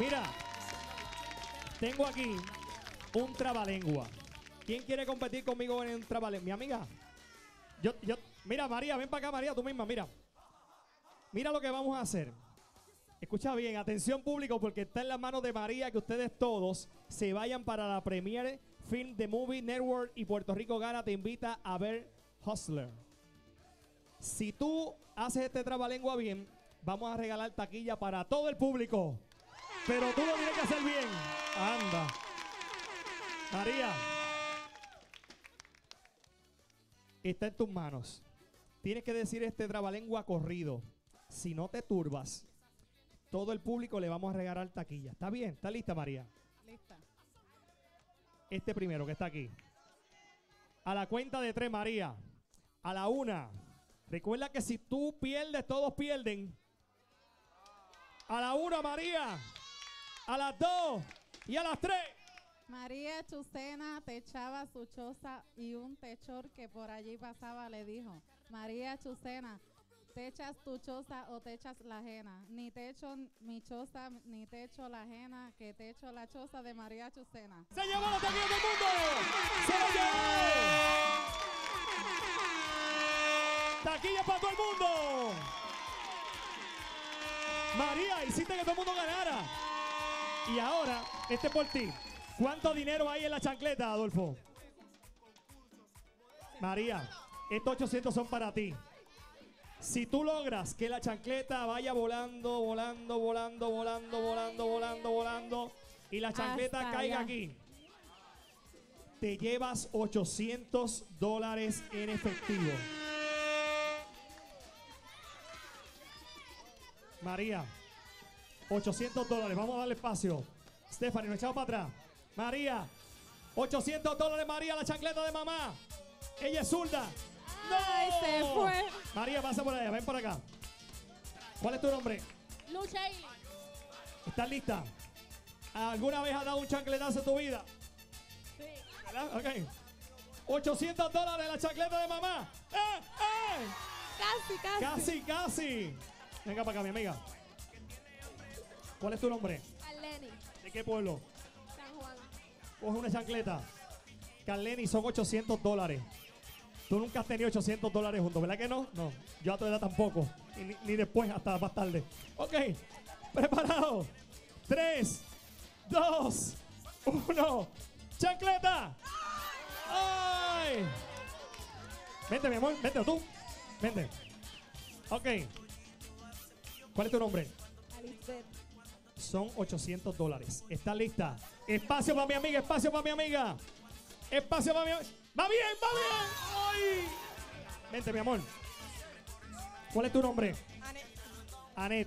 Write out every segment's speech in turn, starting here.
Mira, tengo aquí un trabalengua. ¿Quién quiere competir conmigo en un trabalengua? Mi amiga. Mira, María, ven para acá, María, tú misma, mira. Mira lo que vamos a hacer. Escucha bien, atención público, porque está en las manos de María que ustedes todos se vayan para la Premiere Film The Movie Network y Puerto Rico Gana te invita a ver Hustler. Si tú haces este trabalengua bien, vamos a regalar taquilla para todo el público. Pero tú lo tienes que hacer bien. Anda. María. Está en tus manos. Tienes que decir este trabalengua corrido. Si no te turbas, todo el público le vamos a regalar taquilla. ¿Está bien? ¿Está lista, María? Lista. Este primero que está aquí. A la cuenta de 3, María. A la 1. Recuerda que si tú pierdes, todos pierden. A la 1, María. A las 2 y a las 3. María Chucena techaba su choza y un techor que por allí pasaba le dijo: María Chucena, ¿techas tu choza o techas la ajena? Ni techo mi choza, ni techo la ajena, que techo la choza de María Chucena. ¡Se llevó la taquilla del mundo! ¡Se lo llevó! ¡Taquilla para todo el mundo! María, hiciste que todo el mundo ganara. Y ahora, este por ti. ¿Cuánto dinero hay en la chancleta, Adolfo? María, estos 800 son para ti. Si tú logras que la chancleta vaya volando, volando, volando, volando, volando, volando, volando, y la chancleta Hasta caiga allá. aquí, te llevas $800 en efectivo. María, $800. Vamos a darle espacio. Stephanie, nos echamos para atrás. María, $800, María, la chancleta de mamá. Ella es zurda. ¡No! ¡Ay, se fue! María, pasa por allá, ven por acá. ¿Cuál es tu nombre? Lucha y ¿Estás lista? ¿Alguna vez has dado un chancletazo en tu vida? sí. ¿Verdad? Ok. $800 la chancleta de mamá. ¡Eh! Casi. Casi. Venga para acá, mi amiga. ¿Cuál es tu nombre? Arleni, ¿De qué pueblo? San Juan. Coge una chancleta. Carleni, son $800. Tú nunca has tenido $800 juntos, ¿verdad que no? No, yo a tu edad tampoco. Ni después, hasta más tarde. Ok, preparado. 3, 2, 1. ¡Chancleta! ¡Ay! Vente, mi amor, vente tú. Vente. Ok. ¿Cuál es tu nombre? Alisbeth. Son $800. ¿Estás lista? Espacio para mi amiga, espacio para mi amiga. Espacio para mi amiga. ¡Va bien, va bien! ¡Ay! Vente, mi amor. ¿Cuál es tu nombre? Anet. Anet.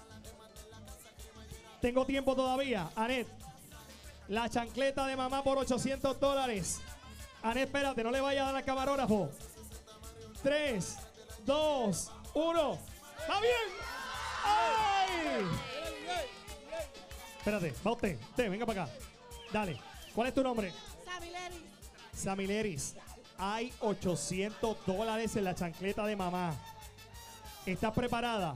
Tengo tiempo todavía. Anet. La chancleta de mamá por $800. Anet, espérate, no le vayas a dar al camarógrafo. 3, 2, 1. ¡Va bien! ¡Ay! Espérate, va usted. Usted, venga para acá. Dale. ¿Cuál es tu nombre? Samileri. Samileris. Hay $800 en la chancleta de mamá. ¿Estás preparada?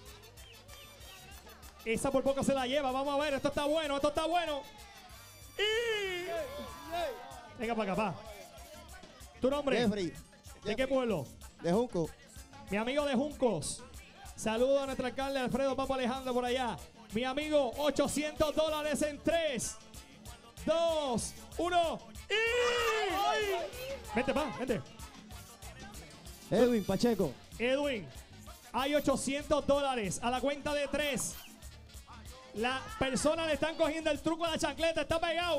Esa por poco se la lleva. Vamos a ver. Esto está bueno. Esto está bueno. Y... Venga para acá, pa. ¿Tu nombre? Jeffrey. ¿De qué pueblo? De Junco. Mi amigo de Juncos. Saludo a nuestro alcalde Alfredo Papa Alejandro por allá. Mi amigo, $800 en 3, 2, 1 y... ¡Ay! Vente, pa, vente. Edwin Pacheco. Edwin, hay $800 a la cuenta de 3. Las personas le están cogiendo el truco a la chancleta, está pegado.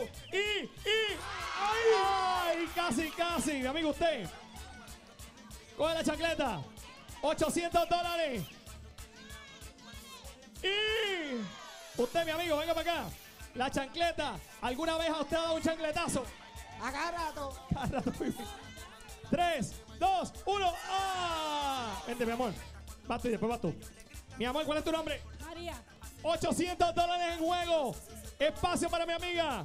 ¡Ay! Casi. Mi amigo, usted. Coge la chancleta. $800. Y usted, mi amigo, venga para acá. La chancleta. ¿Alguna vez a usted ha dado un chancletazo? Acá rato. Cada rato, muy bien. 3, 2, 1. ¡Ah! Vente, mi amor. Vas tú y después vas tú. Mi amor, ¿cuál es tu nombre? María. $800 en juego. Espacio para mi amiga.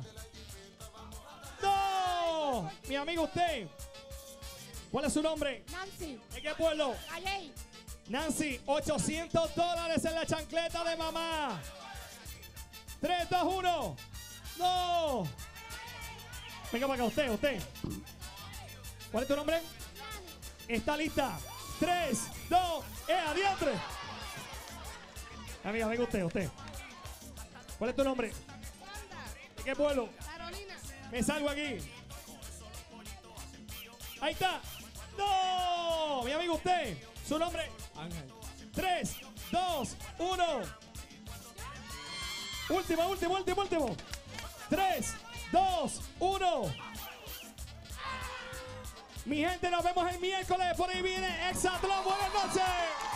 ¡No! Mi amigo, usted. ¿Cuál es su nombre? Nancy. ¿De qué pueblo? Calley. Nancy, $800 en la chancleta de mamá. 3, 2, 1. ¡No! Venga para acá, usted. ¿Cuál es tu nombre? Está lista. 3, 2, adiantre. Amiga, venga usted. ¿Cuál es tu nombre? ¿De qué pueblo? Carolina. Me salgo aquí. Ahí está. ¡No! Mi amigo, usted. Su nombre. Ángel. 3, 2, 1. Último. 3, 2, 1. Mi gente, nos vemos el miércoles. Por ahí viene Exatlón. Buenas noches.